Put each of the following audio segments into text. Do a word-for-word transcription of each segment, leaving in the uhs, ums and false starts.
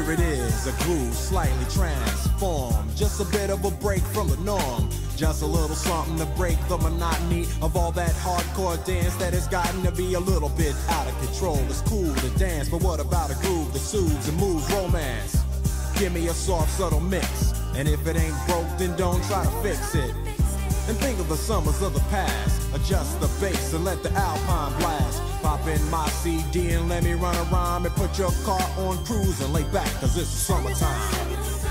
here it is, a groove slightly transformed. Just a bit of a break from the norm. Just a little something to break the monotony of all that hardcore dance that has gotten to be a little bit out of control. It's cool to dance, but what about a groove that soothes and moves romance? Give me a soft, subtle mix, and if it ain't broke, then don't try to fix it. And think of the summers of the past. Adjust the bass and let the Alpine blast. Pop in my C D and let me run a rhyme and put your car on cruise and lay back, cause it's summertime.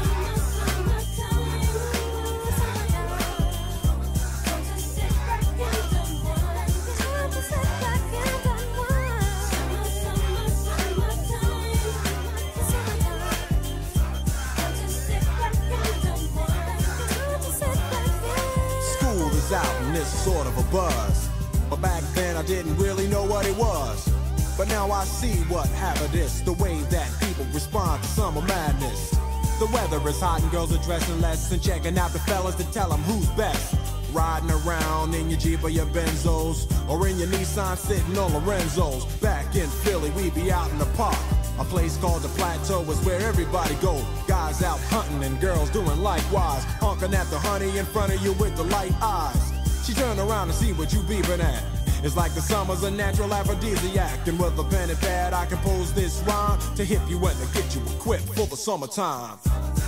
Out and it's sort of a buzz, but back then I didn't really know what it was. But now I see what happened is the way that people respond to summer madness. The weather is hot and girls are dressing less and checking out the fellas to tell them who's best. Riding around in your Jeep or your Benzos, or in your Nissan sitting on Lorenzo's. Back in Philly we be out in the park. A place called the Plateau is where everybody go. Guys out hunting and girls doing likewise. Honking at the honey in front of you with the light eyes. She turn around and see what you beeping at. It's like the summer's a natural aphrodisiac. And with a pen and pad I compose this rhyme to hip you and to get you equipped for the summertime.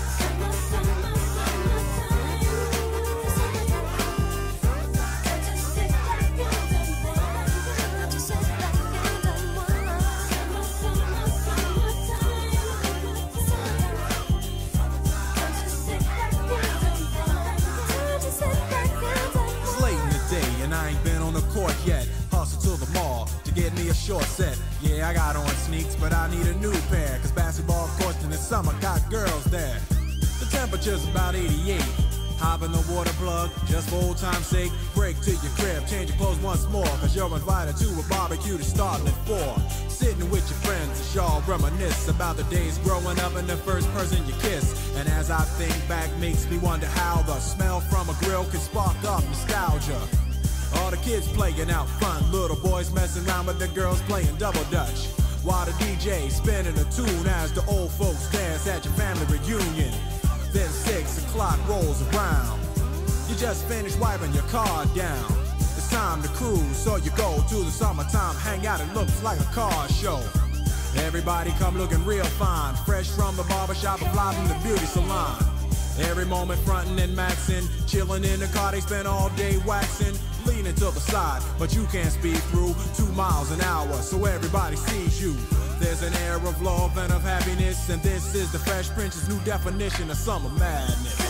Yet, hustle to the mall to get me a short set. Yeah, I got on sneaks, but I need a new pair, cause basketball courts in the summer got girls there. The temperature's about eighty-eight. Hop in the water plug, just for old time's sake. Break to your crib, change your clothes once more, cause you're invited to a barbecue that's starting at four. Sitting with your friends as y'all reminisce about the days growing up and the first person you kiss. And as I think back, makes me wonder how the smell from a grill can spark up nostalgia. All the kids playing out front, little boys messing around with the girls playing double dutch. While the D J spinning a tune as the old folks dance at your family reunion. Then six o'clock rolls around. You just finished wiping your car down. It's time to cruise, so you go to the summertime hangout. It looks like a car show. Everybody come looking real fine, fresh from the barbershop and fly from the beauty salon. Every moment frontin' and maxin', chillin' in the car, they spend all day waxin'. Leaning to the side, but you can't speed through two miles an hour, so everybody sees you. There's an air of love and of happiness, and this is the Fresh Prince's new definition of summer madness.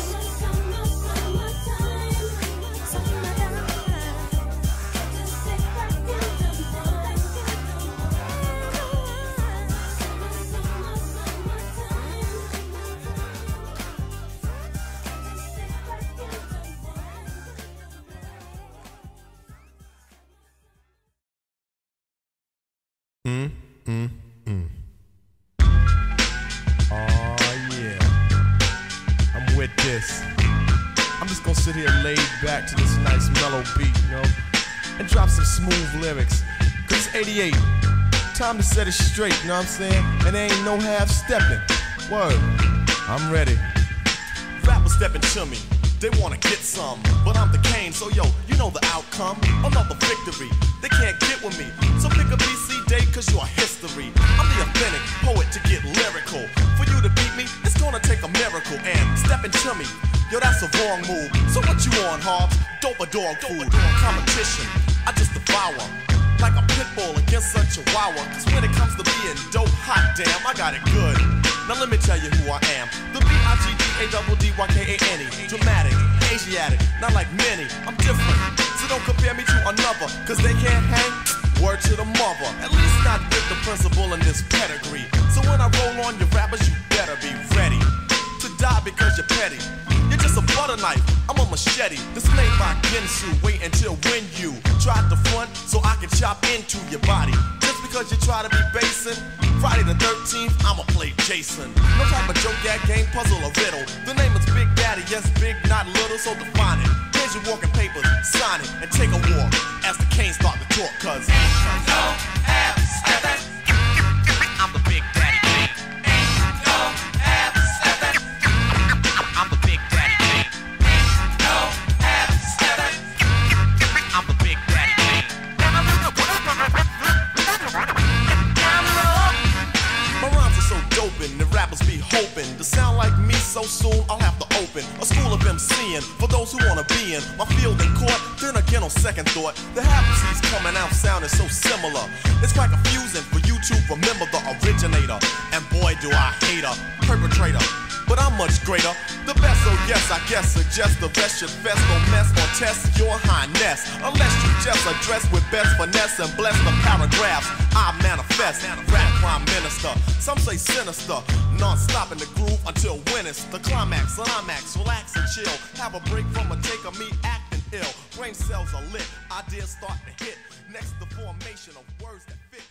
Mm, mm, mm. Oh yeah, I'm with this. I'm just gonna sit here laid back to this nice mellow beat, you know, and drop some smooth lyrics. Cause it's eighty-eight, time to set it straight, you know what I'm saying? And there ain't no half stepping. Word, I'm ready. Rappers stepping to me, they wanna get some, but I'm the Kane, so yo, you know the outcome. Another victory, they can't get with me, so pick a B C day cause you are history. I'm the authentic poet to get lyrical. For you to beat me, it's gonna take a miracle. And stepping to me, yo, that's a wrong move. So what you on, Hobbs? Dope a dog food. Competition, I just devour like a pit bull against a chihuahua. Cause when it comes to being dope, hot damn, I got it good. Now let me tell you who I am. The B I G D A D D Y K A N E. Dramatic, Asiatic, not like many. I'm different, so don't compare me to another. Cause they can't hang, word to the mother. At least not with the principal in this pedigree. So when I roll on your rappers, you better be ready to die because you're petty. You're just a butter knife, I'm a machete. This ain't my Ginsu, wait until when you try to front so I can chop into your body. Just because you try to be basing, Friday the thirteenth, I'ma play Jason. No type of joke, gag, game, puzzle, or riddle. The name is Big Daddy, yes, big, not little, so define it. Here's your walking papers, sign it, and take a walk as the Canes start to talk, cause ain't no half stepping. I'm the Big Daddy Kane. Ain't no so soon I'll have to open a school of MCing for those who wanna be in my field in court. Then again, on second thought, the Happenseeds coming out sounding so similar. It's quite confusing for you to remember the originator. And boy, do I hate a perpetrator. But I'm much greater, the best, so yes, I guess suggest the rest should fest, don't mess or test your highness, unless you just address with best finesse and bless the paragraphs I manifest. Rap prime minister, some say sinister, non-stop in the groove until when it's the climax. Climax, relax and chill, have a break from a take of me acting ill. Brain cells are lit, ideas start to hit, next the formation of words that fit.